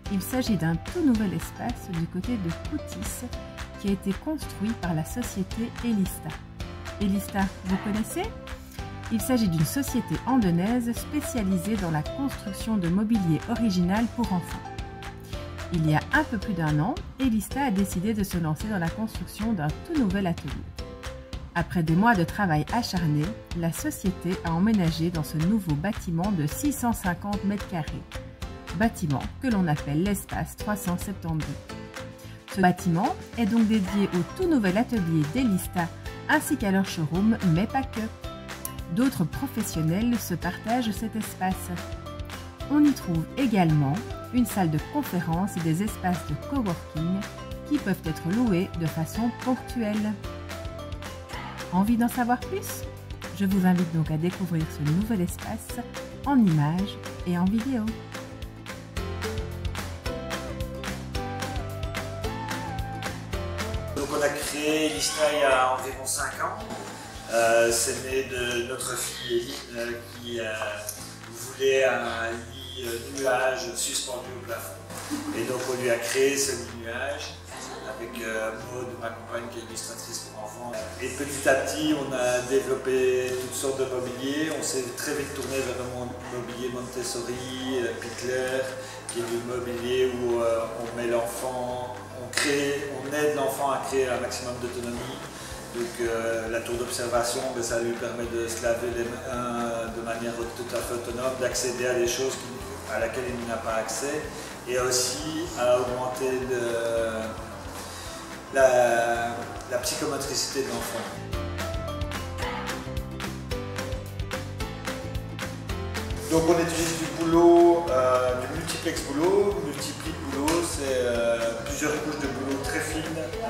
Il s'agit d'un tout nouvel espace du côté de Coutis qui a été construit par la société Elista. Elista, vous connaissez ? Il s'agit d'une société andenaise spécialisée dans la construction de mobilier original pour enfants. Il y a un peu plus d'un an, Elista a décidé de se lancer dans la construction d'un tout nouvel atelier. Après des mois de travail acharné, la société a emménagé dans ce nouveau bâtiment de 650 m², bâtiment que l'on appelle l'espace 372. Ce bâtiment est donc dédié au tout nouvel atelier d'Elista ainsi qu'à leur showroom, mais pas que. D'autres professionnels se partagent cet espace. On y trouve également une salle de conférence et des espaces de coworking qui peuvent être loués de façon ponctuelle. Envie d'en savoir plus? Je vous invite donc à découvrir ce nouvel espace en images et en vidéo. Donc on a créé Elista il y a environ 5 ans. C'est né de notre fille Elie qui voulait un lit nuage suspendu au plafond. Et donc on lui a créé ce lit nuage avec Maud, ma compagne qui est illustratrice pour enfants. Et petit à petit on a développé toutes sortes de mobilier. On s'est très vite tourné vers le mobilier Montessori, Pickler, qui est du mobilier où on met l'enfant, on aide l'enfant à créer un maximum d'autonomie. Donc la tour d'observation, ça lui permet de se laver les mains de manière tout à fait autonome, d'accéder à des choses à laquelle il n'a pas accès, et aussi à augmenter la psychomotricité de l'enfant. Donc on utilise du boulot, du multiplex boulot. Multipli boulot, c'est plusieurs couches de boulot très fines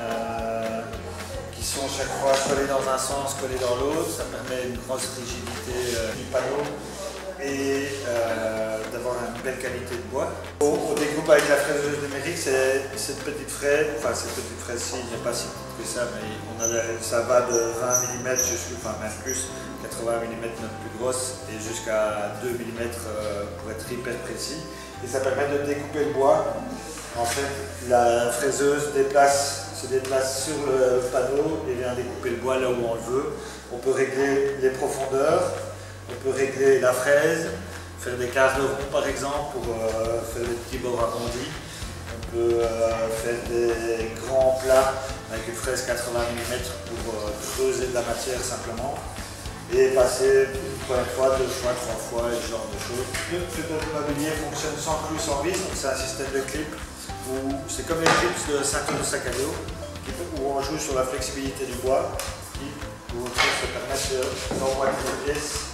qui sont chaque fois collées dans un sens, collées dans l'autre. Ça permet une grosse rigidité du panneau et d'avoir une belle qualité de bois. On découpe avec la fraiseuse numérique, cette petite fraise, ci il n'est pas si petite que ça, mais ça va de 20 mm jusqu'à, même plus, 80 mm notre plus grosse, et jusqu'à 2 mm pour être hyper précis. Et ça permet de découper le bois. En fait, la fraiseuse se déplace sur le panneau et vient découper le bois là où on le veut. On peut régler les profondeurs, on peut régler la fraise, faire des cases de rond par exemple pour faire des petits bords arrondis. On peut faire des grands plats avec une fraise 80 mm pour creuser de la matière simplement. Et passer une première fois, 2 fois, 3 fois, et ce genre de choses. Ce mobilier fonctionne sans clous, sans vis, donc c'est un système de clips où c'est comme les clips de ceinture de sac à dos, où on joue sur la flexibilité du bois, qui pour se permettre d'emboîter les pièces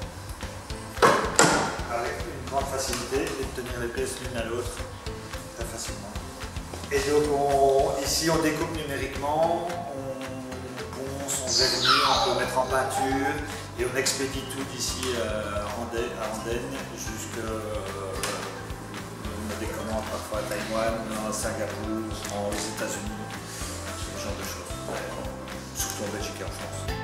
avec une grande facilité et de tenir les pièces l'une à l'autre très facilement. Et donc ici on découpe numériquement, on vernit, on peut mettre en peinture et on expédie tout d'ici à Andenne jusqu'à des commandes parfois à Taïwan, à Singapour, aux États-Unis, ce genre de choses, surtout en Belgique et en France.